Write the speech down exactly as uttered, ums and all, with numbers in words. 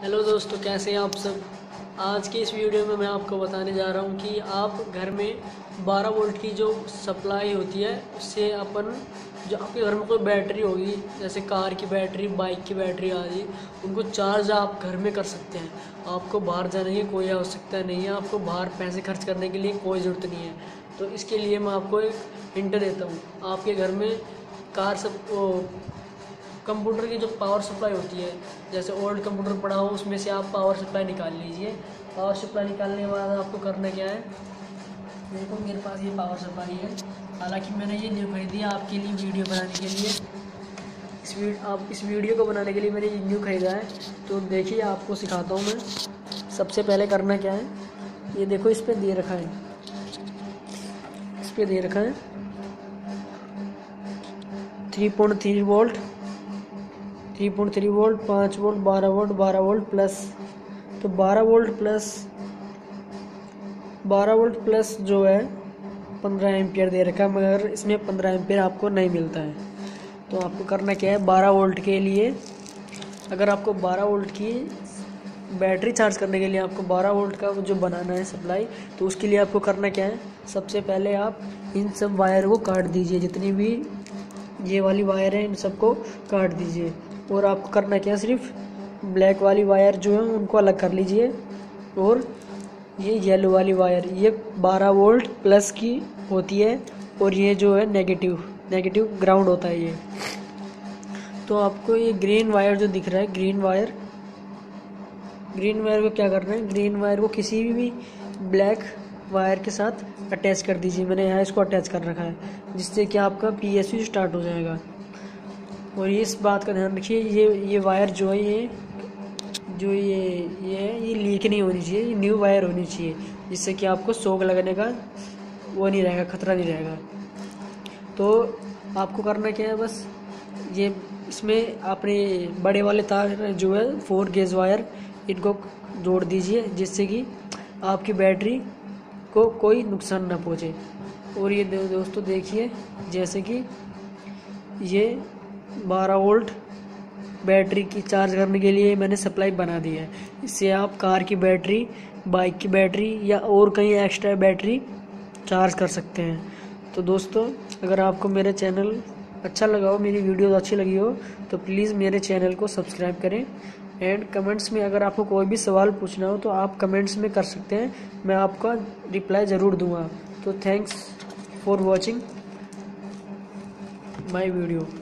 Hello दोस्तों, कैसे हैं आप सब। आज की इस वीडियो में मैं आपको बताने जा रहा हूं कि आप घर में बारह वोल्ट की जो सप्लाई होती है उससे अपन जो आपके घर में कोई बैटरी होगी, जैसे कार की बैटरी, बाइक की बैटरी आदि, उनको चार्ज आप घर में कर सकते हैं। आपको बाहर जाने की कोई आवश्यकता नहीं है, आपको बाहर पैसे खर्च करने के लिए कोई ज़रूरत नहीं है। तो इसके लिए मैं आपको एक हिंट देता हूँ। आपके घर में कार सब कंप्यूटर की जो पावर सप्लाई होती है, जैसे ओल्ड कंप्यूटर पड़ा हो उसमें से आप पावर सप्लाई निकाल लीजिए। पावर सप्लाई निकालने के बाद आपको करना क्या है, देखो मेरे पास ये पावर सप्लाई है। हालांकि मैंने ये न्यू खरीदी है आपके लिए वीडियो बनाने के लिए। इस वीडियो आप इस वीडियो को बनाने के लिए मैंने ये न्यू खरीदा है। तो देखिए आपको सिखाता हूँ मैं। सबसे पहले करना क्या है, ये देखो इस पर दे रखा है, इस पर दे रखा है three point three volt three point three volt, पाँच वोल्ट, बारह वोल्ट, बारह वोल्ट प्लस। तो बारह वोल्ट प्लस बारह वोल्ट प्लस जो है पंद्रह एम्पियर दे रखा है, मगर इसमें पंद्रह एम्पियर आपको नहीं मिलता है। तो आपको करना क्या है, बारह वोल्ट के लिए अगर आपको बारह वोल्ट की बैटरी चार्ज करने के लिए आपको बारह वोल्ट का जो बनाना है सप्लाई, तो उसके लिए आपको करना क्या है, सबसे पहले आप इन सब वायर को काट दीजिए। जितनी भी ये वाली वायर है इन सबको काट दीजिए। और आपको करना क्या है, सिर्फ ब्लैक वाली वायर जो है उनको अलग कर लीजिए। और ये येलो वाली वायर ये बारह वोल्ट प्लस की होती है, और ये जो है नेगेटिव नेगेटिव ग्राउंड होता है ये। तो आपको ये ग्रीन वायर जो दिख रहा है, ग्रीन वायर ग्रीन वायर को क्या करना है, ग्रीन वायर को किसी भी ब्लैक वायर के साथ अटैच कर दीजिए। मैंने यहाँ इसको अटैच कर रखा है, जिससे कि आपका पीएसयू स्टार्ट हो जाएगा। और ये इस बात का ध्यान रखिए, ये ये वायर जो है ये जो ये ये है ये लीक नहीं होनी चाहिए, ये न्यू वायर होनी चाहिए, जिससे कि आपको शॉक लगने का वो नहीं रहेगा, खतरा नहीं रहेगा। तो आपको करना क्या है, बस ये इसमें अपने बड़े वाले तार जो है फोर गेज वायर इनको जोड़ दीजिए, जिससे कि आपकी बैटरी को कोई नुकसान ना पहुँचे। और ये दोस्तों देखिए, जैसे कि ये बारह वोल्ट बैटरी की चार्ज करने के लिए मैंने सप्लाई बना दी है। इससे आप कार की बैटरी, बाइक की बैटरी या और कहीं एक्स्ट्रा बैटरी चार्ज कर सकते हैं। तो दोस्तों, अगर आपको मेरा चैनल अच्छा लगा हो, मेरी वीडियो अच्छी लगी हो, तो प्लीज़ मेरे चैनल को सब्सक्राइब करें। एंड कमेंट्स में अगर आपको कोई भी सवाल पूछना हो तो आप कमेंट्स में कर सकते हैं, मैं आपका रिप्लाई ज़रूर दूंगा। तो thanks for watching my video.